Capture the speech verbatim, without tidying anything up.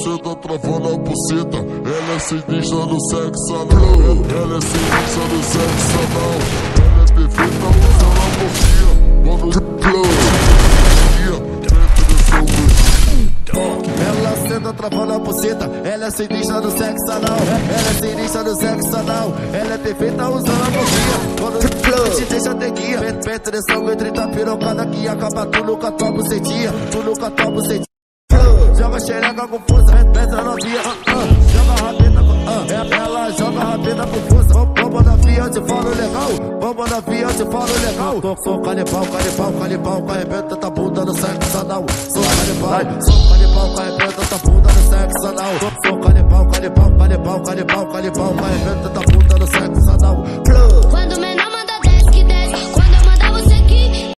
cê tá travando a buceta. Ela é sinistra no sexo anal. Ela é sinistra no sexo anal. Ela é perfeita usando a boquinha. Quando ela senta travando a buceta, ela é sinistra no sexo anal. Ela é sinistra no sexo anal. Ela é perfeita usando a boquinha. Quando te deixa ter guia, penetração entre trinta pirocada que acaba tudo com a tua bucetinha. Tudo com a tua bucetinha. Joga xereca com força, entra novinha. Joga a rabeta com... Ela joga a rabeta com força. Vamos na via, eu te falo legal. Vamos na via, eu te falo legal. Sou canibal, canibal, canibal. Carrebenta tá bunda no sexo anal. Sou canibal, sou canibal. Carrebenta tá bunda no sexo anal. Sou canibal, canibal, canibal, canibal, canibal. Carrebenta tá bunda no sexo anal.